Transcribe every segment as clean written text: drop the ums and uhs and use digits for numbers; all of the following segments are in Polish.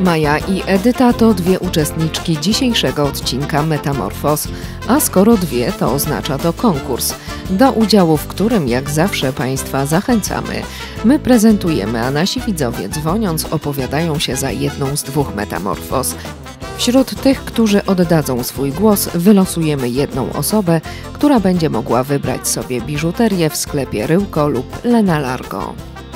Maja i Edyta to dwie uczestniczki dzisiejszego odcinka Metamorfoz, a skoro dwie, to oznacza to konkurs, do udziału w którym jak zawsze Państwa zachęcamy. My prezentujemy, a nasi widzowie dzwoniąc opowiadają się za jedną z dwóch metamorfoz. Wśród tych, którzy oddadzą swój głos, wylosujemy jedną osobę, która będzie mogła wybrać sobie biżuterię w sklepie Ryłko lub Lena Largo.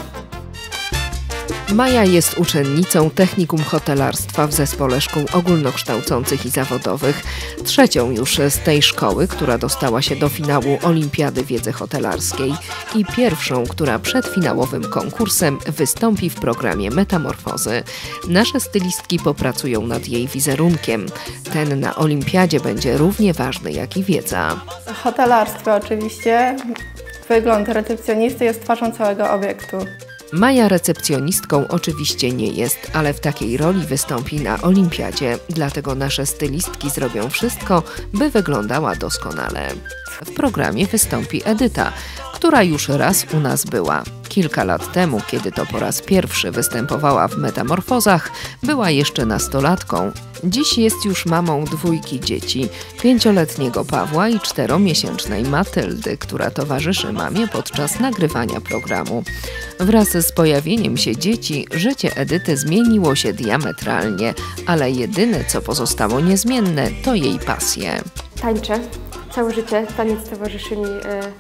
Maja jest uczennicą Technikum Hotelarstwa w Zespole Szkół Ogólnokształcących i Zawodowych, trzecią już z tej szkoły, która dostała się do finału Olimpiady Wiedzy Hotelarskiej i pierwszą, która przed finałowym konkursem wystąpi w programie Metamorfozy. Nasze stylistki popracują nad jej wizerunkiem. Ten na Olimpiadzie będzie równie ważny jak i wiedza. Hotelarstwo oczywiście. Wygląd recepcjonisty jest twarzą całego obiektu. Maja recepcjonistką oczywiście nie jest, ale w takiej roli wystąpi na Olimpiadzie, dlatego nasze stylistki zrobią wszystko, by wyglądała doskonale. W programie wystąpi Edyta, która już raz u nas była. Kilka lat temu, kiedy to po raz pierwszy występowała w Metamorfozach, była jeszcze nastolatką. Dziś jest już mamą dwójki dzieci, 5-letniego Pawła i 4-miesięcznej Matyldy, która towarzyszy mamie podczas nagrywania programu. Wraz z pojawieniem się dzieci życie Edyty zmieniło się diametralnie, ale jedyne co pozostało niezmienne to jej pasje. Tańczę. Całe życie taniec towarzyszy mi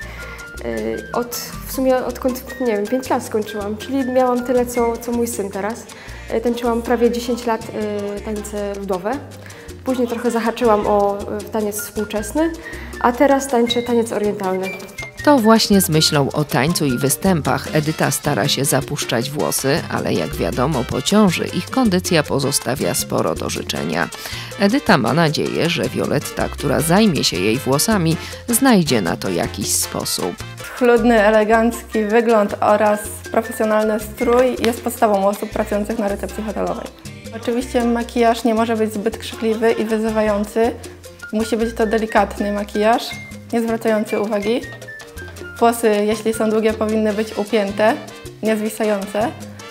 odkąd, nie wiem, 5 lat skończyłam, czyli miałam tyle co mój syn teraz. Tańczyłam prawie 10 lat tańce ludowe, później trochę zahaczyłam o taniec współczesny, a teraz tańczę taniec orientalny. To właśnie z myślą o tańcu i występach Edyta stara się zapuszczać włosy, ale jak wiadomo po ciąży ich kondycja pozostawia sporo do życzenia. Edyta ma nadzieję, że Violetta, która zajmie się jej włosami, znajdzie na to jakiś sposób. Schludny, elegancki wygląd oraz profesjonalny strój jest podstawą osób pracujących na recepcji hotelowej. Oczywiście makijaż nie może być zbyt krzykliwy i wyzywający. Musi być to delikatny makijaż, nie zwracający uwagi. Włosy, jeśli są długie, powinny być upięte, nie zwisające,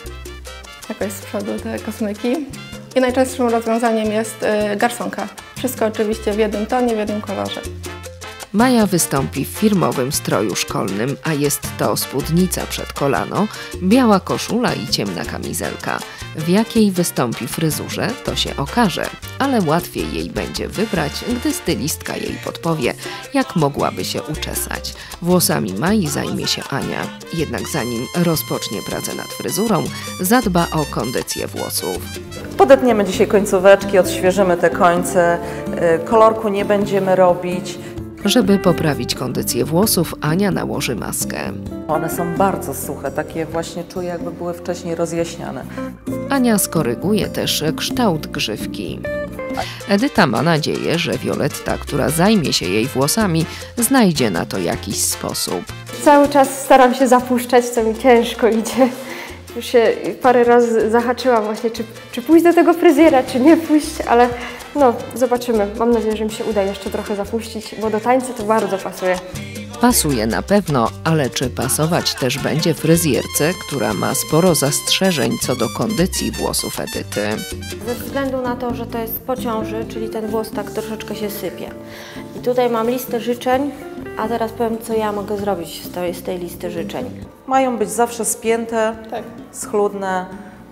jakoś z przodu te kosmyki. I najczęstszym rozwiązaniem jest garsonka. Wszystko oczywiście w jednym tonie, w jednym kolorze. Maja wystąpi w firmowym stroju szkolnym, a jest to spódnica przed kolano, biała koszula i ciemna kamizelka. W jakiej wystąpi fryzurze, to się okaże, ale łatwiej jej będzie wybrać, gdy stylistka jej podpowie, jak mogłaby się uczesać. Włosami Mai zajmie się Ania, jednak zanim rozpocznie pracę nad fryzurą, zadba o kondycję włosów. Podetniemy dzisiaj końcóweczki, odświeżymy te końce, kolorku nie będziemy robić. Żeby poprawić kondycję włosów, Ania nałoży maskę. One są bardzo suche, takie właśnie czuję, jakby były wcześniej rozjaśniane. Ania skoryguje też kształt grzywki. Edyta ma nadzieję, że Violetta, która zajmie się jej włosami, znajdzie na to jakiś sposób. Cały czas staram się zapuszczać, co mi ciężko idzie. Już się parę razy zahaczyłam właśnie, czy pójść do tego fryzjera, czy nie pójść, ale no zobaczymy. Mam nadzieję, że mi się uda jeszcze trochę zapuścić, bo do tańca to bardzo pasuje. Pasuje na pewno, ale czy pasować też będzie fryzjerce, która ma sporo zastrzeżeń co do kondycji włosów Edyty? Ze względu na to, że to jest po ciąży, czyli ten włos tak troszeczkę się sypie. I tutaj mam listę życzeń, a teraz powiem, co ja mogę zrobić z tej listy życzeń. Mają być zawsze spięte, Tak. schludne,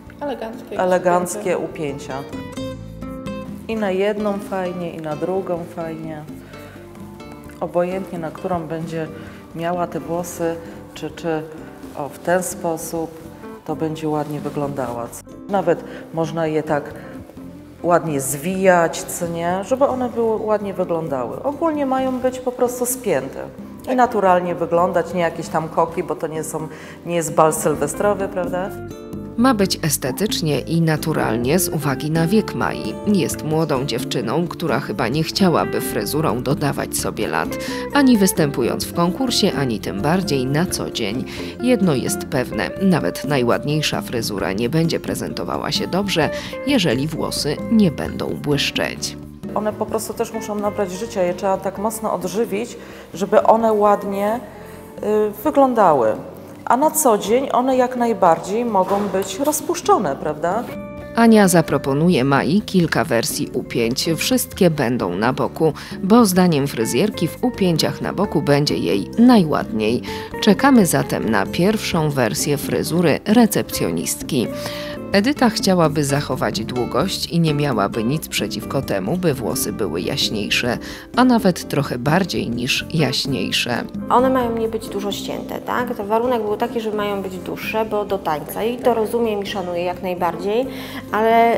eleganckie upięcie. upięcia. I na jedną fajnie, i na drugą fajnie. Obojętnie, na którą będzie miała te włosy, czy w ten sposób, to będzie ładnie wyglądała. Nawet można je tak ładnie zwijać, co nie, żeby one ładnie wyglądały. Ogólnie mają być po prostu spięte i naturalnie wyglądać, nie jakieś tam koki, bo to nie jest bal sylwestrowy, prawda? Ma być estetycznie i naturalnie z uwagi na wiek Mai. Jest młodą dziewczyną, która chyba nie chciałaby fryzurą dodawać sobie lat, ani występując w konkursie, ani tym bardziej na co dzień. Jedno jest pewne, nawet najładniejsza fryzura nie będzie prezentowała się dobrze, jeżeli włosy nie będą błyszczeć. One po prostu też muszą nabrać życia, je trzeba tak mocno odżywić, żeby one ładnie wyglądały. A na co dzień one jak najbardziej mogą być rozpuszczone, prawda? Ania zaproponuje Mai kilka wersji upięć. Wszystkie będą na boku, bo zdaniem fryzjerki w upięciach na boku będzie jej najładniej. Czekamy zatem na pierwszą wersję fryzury recepcjonistki. Edyta chciałaby zachować długość i nie miałaby nic przeciwko temu, by włosy były jaśniejsze, a nawet trochę bardziej niż jaśniejsze. One mają nie być dużo ścięte, tak? To warunek był taki, że mają być dłuższe, bo do tańca i to rozumiem i szanuję jak najbardziej, ale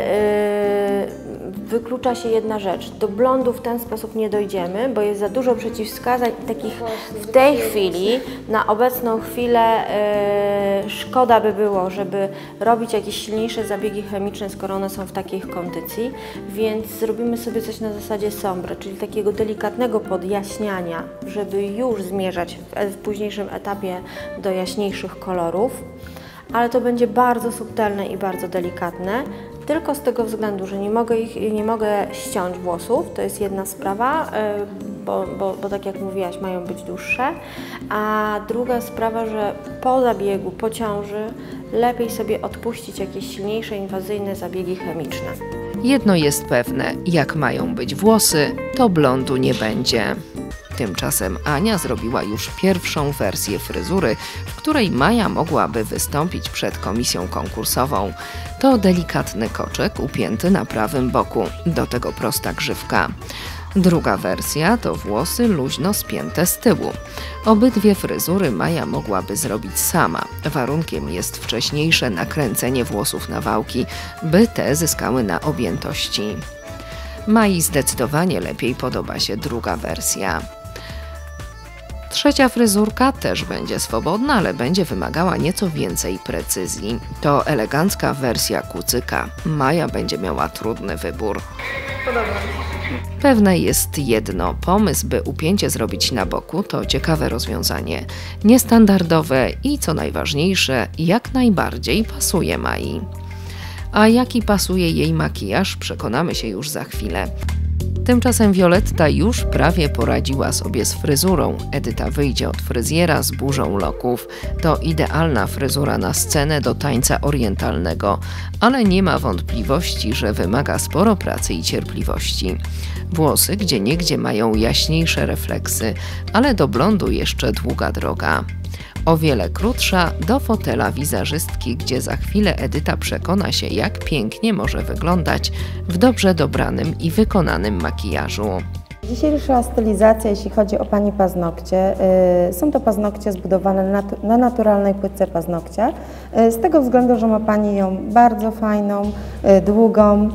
wyklucza się jedna rzecz. Do blondu w ten sposób nie dojdziemy, bo jest za dużo przeciwwskazań takich w tej chwili, na obecną chwilę szkoda by było, żeby robić jakieś silniejsze zabiegi chemiczne, skoro one są w takiej kondycji, więc zrobimy sobie coś na zasadzie sombre, czyli takiego delikatnego podjaśniania, żeby już zmierzać w późniejszym etapie do jaśniejszych kolorów, ale to będzie bardzo subtelne i bardzo delikatne, tylko z tego względu, że nie mogę ściąć włosów, to jest jedna sprawa, bo tak jak mówiłaś, mają być dłuższe, a druga sprawa, że po zabiegu, po ciąży lepiej sobie odpuścić jakieś silniejsze, inwazyjne zabiegi chemiczne. Jedno jest pewne, jak mają być włosy, to blondu nie będzie. Tymczasem Ania zrobiła już pierwszą wersję fryzury, w której Maja mogłaby wystąpić przed komisją konkursową. To delikatny koczek upięty na prawym boku, do tego prosta grzywka. Druga wersja to włosy luźno spięte z tyłu. Obydwie fryzury Maja mogłaby zrobić sama. Warunkiem jest wcześniejsze nakręcenie włosów na wałki, by te zyskały na objętości. Mai zdecydowanie lepiej podoba się druga wersja. Trzecia fryzurka też będzie swobodna, ale będzie wymagała nieco więcej precyzji. To elegancka wersja kucyka. Maja będzie miała trudny wybór. Pewne jest jedno, pomysł, by upięcie zrobić na boku, to ciekawe rozwiązanie. Niestandardowe i co najważniejsze, jak najbardziej pasuje Mai. A jaki pasuje jej makijaż, przekonamy się już za chwilę. Tymczasem Violetta już prawie poradziła sobie z fryzurą. Edyta wyjdzie od fryzjera z burzą loków. To idealna fryzura na scenę do tańca orientalnego, ale nie ma wątpliwości, że wymaga sporo pracy i cierpliwości. Włosy gdzieniegdzie mają jaśniejsze refleksy, ale do blondu jeszcze długa droga. O wiele krótsza do fotela wizerzystki, gdzie za chwilę Edyta przekona się, jak pięknie może wyglądać w dobrze dobranym i wykonanym makijażu. Dzisiejsza stylizacja, jeśli chodzi o Pani paznokcie, są to paznokcie zbudowane na naturalnej płytce paznokcia, z tego względu, że ma Pani ją bardzo fajną, długą.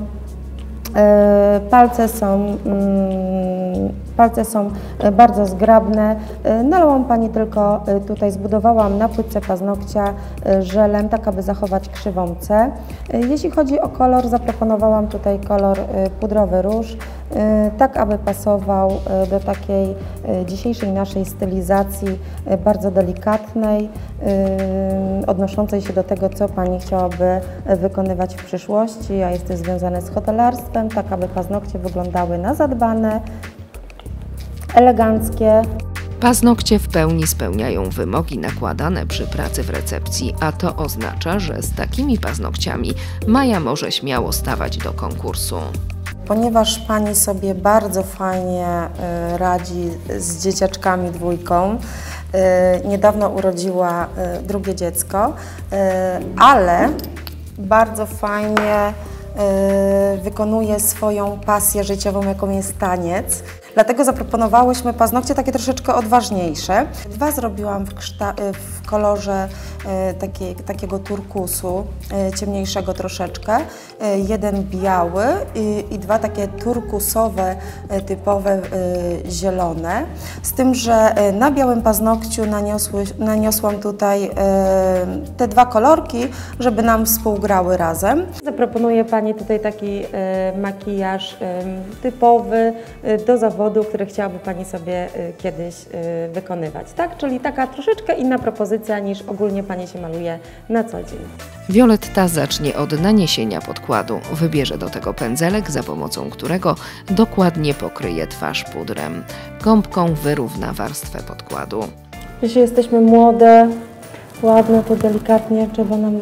Palce są bardzo zgrabne. Nalałam Pani tylko tutaj, zbudowałam na płytce paznokcia żelem, tak aby zachować krzywą C. Jeśli chodzi o kolor, zaproponowałam tutaj kolor pudrowy róż, tak aby pasował do takiej dzisiejszej naszej stylizacji bardzo delikatnej, odnoszącej się do tego, co Pani chciałaby wykonywać w przyszłości, a jest to związane z hotelarstwem, tak aby paznokcie wyglądały na zadbane, eleganckie. Paznokcie w pełni spełniają wymogi nakładane przy pracy w recepcji, a to oznacza, że z takimi paznokciami Maja może śmiało stawać do konkursu. Ponieważ Pani sobie bardzo fajnie radzi z dzieciaczkami dwójką, niedawno urodziła drugie dziecko, ale bardzo fajnie wykonuje swoją pasję życiową, jaką jest taniec. Dlatego zaproponowałyśmy paznokcie takie troszeczkę odważniejsze. Dwa zrobiłam w kolorze takiego turkusu, ciemniejszego troszeczkę. Jeden biały i dwa takie turkusowe, typowe zielone. Z tym, że na białym paznokciu naniosłam tutaj te dwa kolorki, żeby nam współgrały razem. Zaproponuję Pani tutaj taki makijaż typowy do zawodu, który chciałaby Pani sobie kiedyś wykonywać, tak? Czyli taka troszeczkę inna propozycja niż ogólnie Pani się maluje na co dzień. Violetta zacznie od naniesienia podkładu. Wybierze do tego pędzelek, za pomocą którego dokładnie pokryje twarz pudrem. Gąbką wyrówna warstwę podkładu. Jeśli jesteśmy młode, ładne, to delikatnie trzeba nam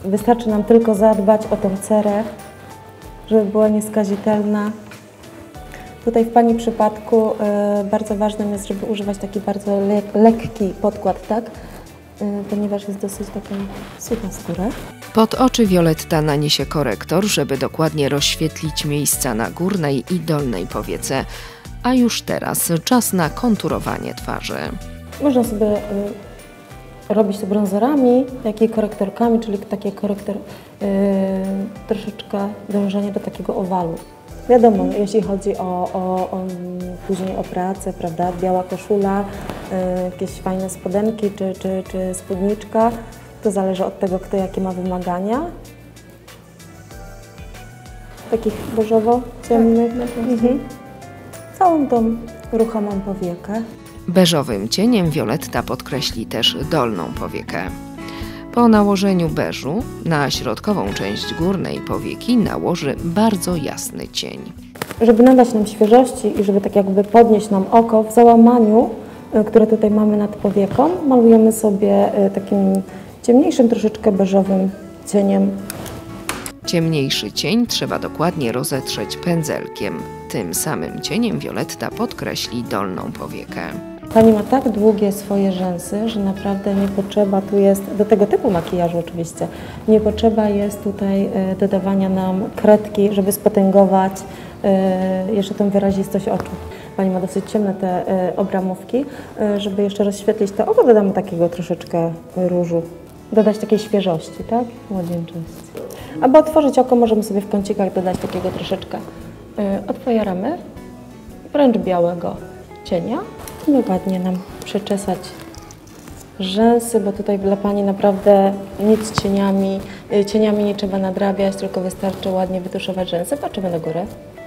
Wystarczy nam tylko zadbać o tą cerę, żeby była nieskazitelna. Tutaj w Pani przypadku bardzo ważnym jest, żeby używać taki bardzo lekki podkład, tak? Ponieważ jest dosyć taka sucha skóra. Pod oczy Violetta naniesie korektor, żeby dokładnie rozświetlić miejsca na górnej i dolnej powiece. A już teraz czas na konturowanie twarzy. Można sobie robić to brązerami, jak i korektorkami, czyli taki korektor troszeczkę dążenie do takiego owalu. Wiadomo, jeśli chodzi później o pracę, prawda, biała koszula, jakieś fajne spodenki czy spódniczka, to zależy od tego, kto jakie ma wymagania. Takich beżowo-ciemnych. Całą tą ruchomą powiekę. Beżowym cieniem Violetta podkreśli też dolną powiekę. Po nałożeniu beżu na środkową część górnej powieki nałoży bardzo jasny cień. Żeby nadać nam świeżości i żeby tak jakby podnieść nam oko w załamaniu, które tutaj mamy nad powieką, malujemy sobie takim ciemniejszym, troszeczkę beżowym cieniem. Ciemniejszy cień trzeba dokładnie rozetrzeć pędzelkiem. Tym samym cieniem Violetta podkreśli dolną powiekę. Pani ma tak długie swoje rzęsy, że naprawdę nie potrzeba tu jest, do tego typu makijażu oczywiście, nie potrzeba jest tutaj dodawania nam kredki, żeby spotęgować jeszcze tą wyrazistość oczu. Pani ma dosyć ciemne te obramówki, żeby jeszcze rozświetlić to oko, dodamy takiego troszeczkę różu, dodać takiej świeżości, tak? Młodzieńczości. Aby otworzyć oko, możemy sobie w kącikach dodać takiego troszeczkę otwieramy, wręcz białego cienia. I ładnie nam przeczesać rzęsy, bo tutaj dla Pani naprawdę nic cieniami nie trzeba nadrabiać, tylko wystarczy ładnie wytuszować rzęsy. Patrzymy do góry.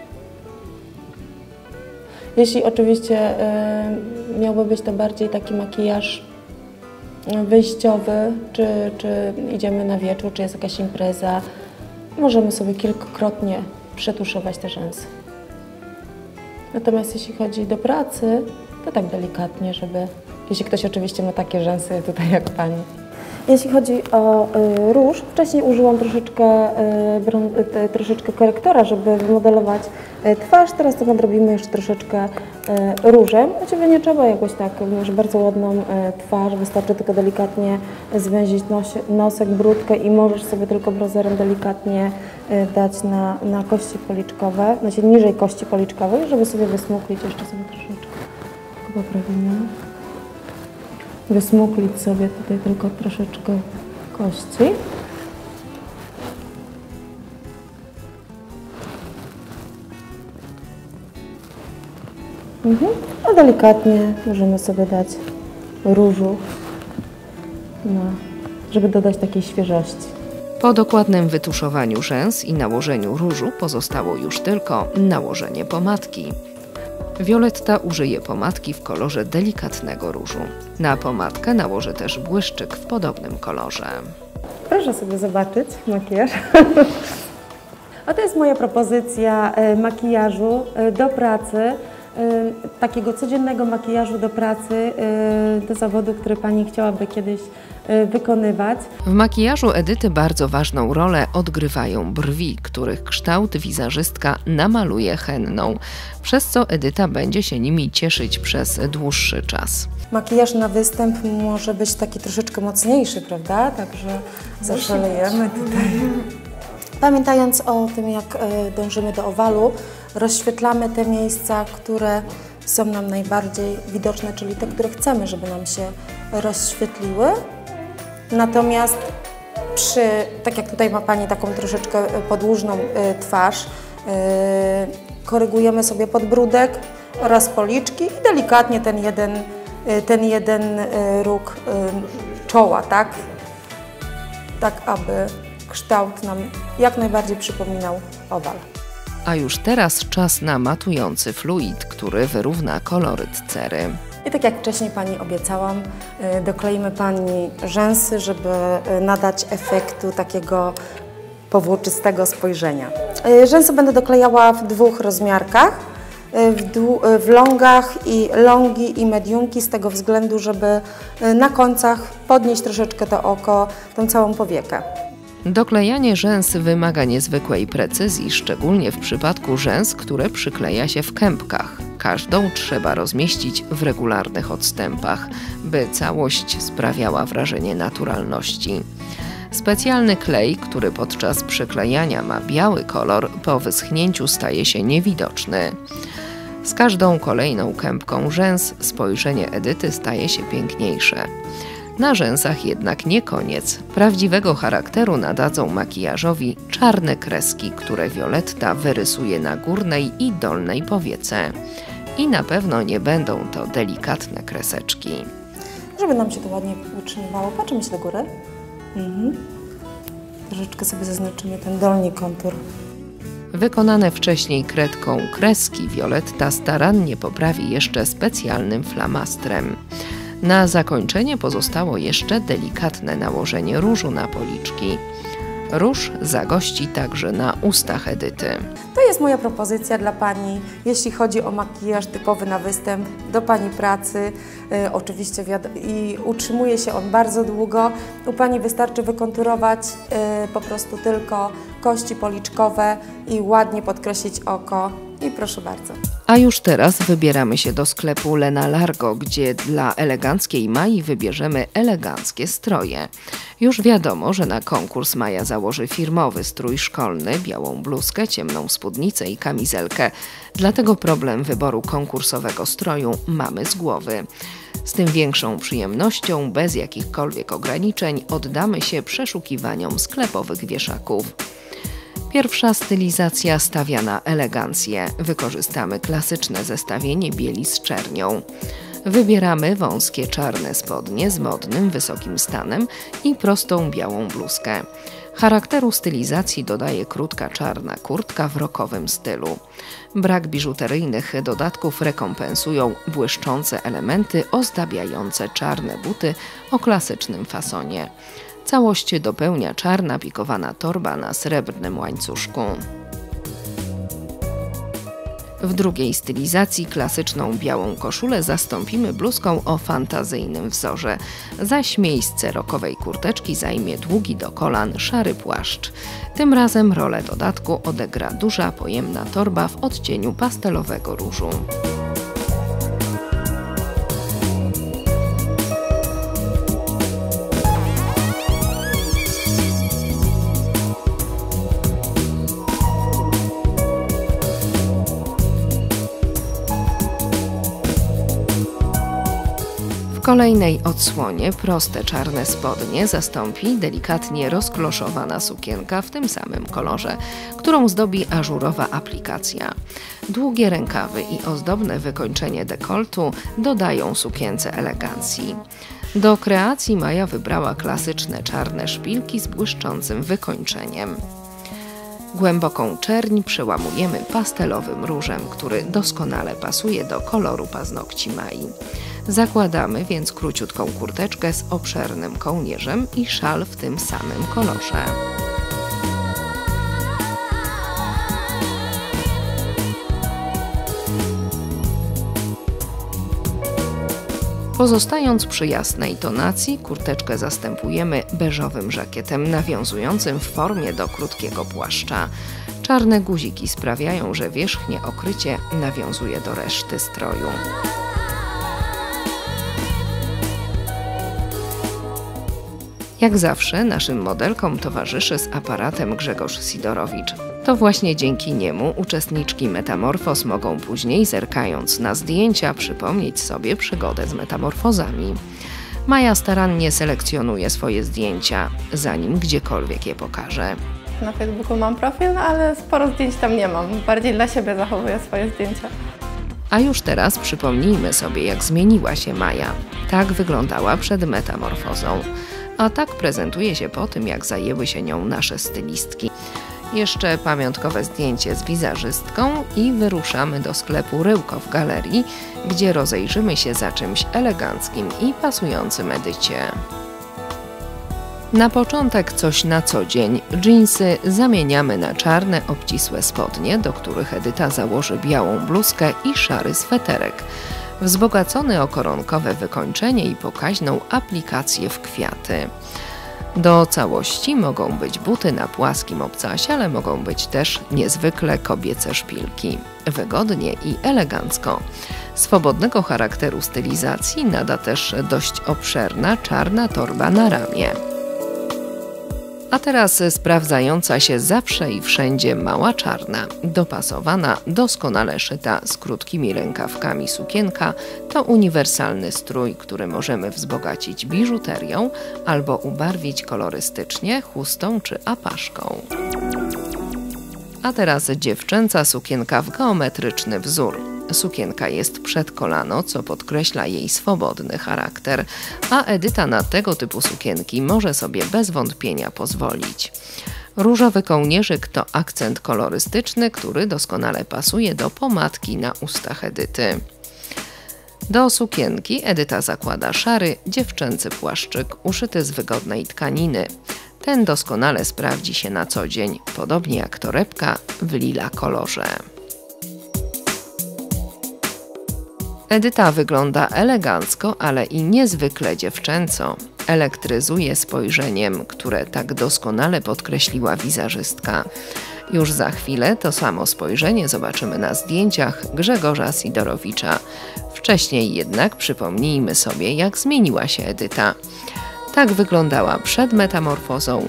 Jeśli oczywiście miałby być to bardziej taki makijaż wyjściowy, czy idziemy na wieczór, czy jest jakaś impreza, możemy sobie kilkukrotnie przetuszować te rzęsy. Natomiast jeśli chodzi do pracy, to tak delikatnie, żeby, jeśli ktoś oczywiście ma takie rzęsy tutaj jak Pani. Jeśli chodzi o róż, wcześniej użyłam troszeczkę korektora, żeby wymodelować twarz, teraz to nadrobimy jeszcze troszeczkę różem. U Ciebie nie trzeba jakoś tak, masz bardzo ładną twarz, wystarczy tylko delikatnie zwęzić nosek, brudkę i możesz sobie tylko brązerem delikatnie dać na kości policzkowe, znaczy niżej kości policzkowej, żeby sobie wysmuklić jeszcze sobie troszeczkę. Poprawimy. Wysmuklić sobie tutaj tylko troszeczkę kości. A delikatnie możemy sobie dać różu, żeby dodać takiej świeżości. Po dokładnym wytuszowaniu rzęs i nałożeniu różu pozostało już tylko nałożenie pomadki. Violetta użyje pomadki w kolorze delikatnego różu. Na pomadkę nałoży też błyszczyk w podobnym kolorze. Proszę sobie zobaczyć makijaż. A to jest moja propozycja makijażu do pracy, takiego codziennego makijażu do pracy, do zawodu, który Pani chciałaby kiedyś wykonywać. W makijażu Edyty bardzo ważną rolę odgrywają brwi, których kształt wizerzystka namaluje henną, przez co Edyta będzie się nimi cieszyć przez dłuższy czas. Makijaż na występ może być taki troszeczkę mocniejszy, prawda? Także zaszalejemy tutaj. Pamiętając o tym, jak dążymy do owalu, rozświetlamy te miejsca, które są nam najbardziej widoczne, czyli te, które chcemy, żeby nam się rozświetliły. Natomiast tak jak tutaj ma Pani taką troszeczkę podłużną twarz, korygujemy sobie podbródek oraz policzki i delikatnie ten jeden róg czoła, tak? Tak, aby kształt nam jak najbardziej przypominał owal. A już teraz czas na matujący fluid, który wyrówna koloryt cery. I tak jak wcześniej Pani obiecałam, dokleimy Pani rzęsy, żeby nadać efektu takiego powłóczystego spojrzenia. Rzęsy będę doklejała w dwóch rozmiarkach, w longach i longi i mediumki, z tego względu, żeby na końcach podnieść troszeczkę to oko, tą całą powiekę. Doklejanie rzęs wymaga niezwykłej precyzji, szczególnie w przypadku rzęs, które przykleja się w kępkach. Każdą trzeba rozmieścić w regularnych odstępach, by całość sprawiała wrażenie naturalności. Specjalny klej, który podczas przyklejania ma biały kolor, po wyschnięciu staje się niewidoczny. Z każdą kolejną kępką rzęs spojrzenie Edyty staje się piękniejsze. Na rzęsach jednak nie koniec. Prawdziwego charakteru nadadzą makijażowi czarne kreski, które Violetta wyrysuje na górnej i dolnej powiece. I na pewno nie będą to delikatne kreseczki. Żeby nam się to ładnie utrzymywało, patrzymy się do góry. Troszeczkę sobie zaznaczymy ten dolny kontur. Wykonane wcześniej kredką kreski Violetta starannie poprawi jeszcze specjalnym flamastrem. Na zakończenie pozostało jeszcze delikatne nałożenie różu na policzki. Róż zagości także na ustach Edyty. To jest moja propozycja dla Pani, jeśli chodzi o makijaż typowy na występ, do Pani pracy. Oczywiście i utrzymuje się on bardzo długo. U Pani wystarczy wykonturować po prostu tylko kości policzkowe i ładnie podkreślić oko. I proszę bardzo. A już teraz wybieramy się do sklepu Lena Largo, gdzie dla eleganckiej Mai wybierzemy eleganckie stroje. Już wiadomo, że na konkurs Maja założy firmowy strój szkolny, białą bluzkę, ciemną spódnicę i kamizelkę. Dlatego problem wyboru konkursowego stroju mamy z głowy. Z tym większą przyjemnością, bez jakichkolwiek ograniczeń, oddamy się przeszukiwaniom sklepowych wieszaków. Pierwsza stylizacja stawia na elegancję. Wykorzystamy klasyczne zestawienie bieli z czernią. Wybieramy wąskie czarne spodnie z modnym, wysokim stanem i prostą białą bluzkę. Charakteru stylizacji dodaje krótka czarna kurtka w rockowym stylu. Brak biżuteryjnych dodatków rekompensują błyszczące elementy ozdabiające czarne buty o klasycznym fasonie. Całość dopełnia czarna pikowana torba na srebrnym łańcuszku. W drugiej stylizacji klasyczną białą koszulę zastąpimy bluzką o fantazyjnym wzorze, zaś miejsce rockowej kurteczki zajmie długi do kolan szary płaszcz. Tym razem rolę dodatku odegra duża, pojemna torba w odcieniu pastelowego różu. W kolejnej odsłonie proste czarne spodnie zastąpi delikatnie rozkloszowana sukienka w tym samym kolorze, którą zdobi ażurowa aplikacja. Długie rękawy i ozdobne wykończenie dekoltu dodają sukience elegancji. Do kreacji Maja wybrała klasyczne czarne szpilki z błyszczącym wykończeniem. Głęboką czerń przełamujemy pastelowym różem, który doskonale pasuje do koloru paznokci Mai. Zakładamy więc króciutką kurteczkę z obszernym kołnierzem i szal w tym samym kolorze. Pozostając przy jasnej tonacji, kurteczkę zastępujemy beżowym żakietem nawiązującym w formie do krótkiego płaszcza. Czarne guziki sprawiają, że wierzchnie okrycie nawiązuje do reszty stroju. Jak zawsze naszym modelkom towarzyszy z aparatem Grzegorz Sidorowicz. To właśnie dzięki niemu uczestniczki Metamorfoz mogą później, zerkając na zdjęcia, przypomnieć sobie przygodę z metamorfozami. Maja starannie selekcjonuje swoje zdjęcia, zanim gdziekolwiek je pokaże. Na Facebooku mam profil, ale sporo zdjęć tam nie mam. Bardziej dla siebie zachowuję swoje zdjęcia. A już teraz przypomnijmy sobie, jak zmieniła się Maja. Tak wyglądała przed metamorfozą. A tak prezentuje się po tym, jak zajęły się nią nasze stylistki. Jeszcze pamiątkowe zdjęcie z wizerzystką i wyruszamy do sklepu Ryłko w Galerii, gdzie rozejrzymy się za czymś eleganckim i pasującym Edycie. Na początek coś na co dzień. Dżinsy zamieniamy na czarne, obcisłe spodnie, do których Edyta założy białą bluzkę i szary sweterek. Wzbogacony o koronkowe wykończenie i pokaźną aplikację w kwiaty. Do całości mogą być buty na płaskim obcasie, ale mogą być też niezwykle kobiece szpilki. Wygodnie i elegancko. Swobodnego charakteru stylizacji nada też dość obszerna czarna torba na ramię. A teraz sprawdzająca się zawsze i wszędzie mała czarna, dopasowana, doskonale szyta z krótkimi rękawkami sukienka to uniwersalny strój, który możemy wzbogacić biżuterią albo ubarwić kolorystycznie chustą czy apaszką. A teraz dziewczęca sukienka w geometryczny wzór. Sukienka jest przed kolano, co podkreśla jej swobodny charakter, a Edyta na tego typu sukienki może sobie bez wątpienia pozwolić. Różowy kołnierzyk to akcent kolorystyczny, który doskonale pasuje do pomadki na ustach Edyty. Do sukienki Edyta zakłada szary, dziewczęcy płaszczyk uszyty z wygodnej tkaniny. Ten doskonale sprawdzi się na co dzień, podobnie jak torebka w lila kolorze. Edyta wygląda elegancko, ale i niezwykle dziewczęco. Elektryzuje spojrzeniem, które tak doskonale podkreśliła wizerzystka. Już za chwilę to samo spojrzenie zobaczymy na zdjęciach Grzegorza Sidorowicza. Wcześniej jednak przypomnijmy sobie, jak zmieniła się Edyta. Tak wyglądała przed metamorfozą,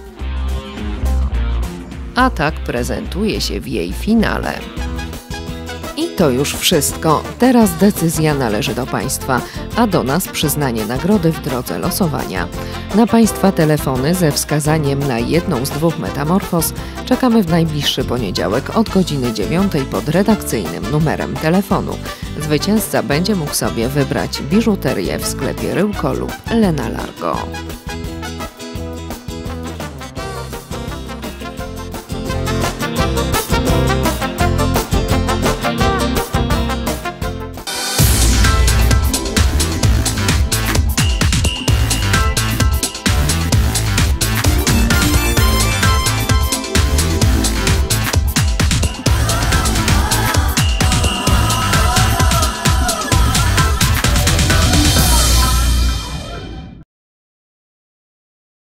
a tak prezentuje się w jej finale. I to już wszystko. Teraz decyzja należy do Państwa, a do nas przyznanie nagrody w drodze losowania. Na Państwa telefony ze wskazaniem na jedną z 2 metamorfoz czekamy w najbliższy poniedziałek od godziny 9 pod redakcyjnym numerem telefonu. Zwycięzca będzie mógł sobie wybrać biżuterię w sklepie Ryłko lub Lena Largo.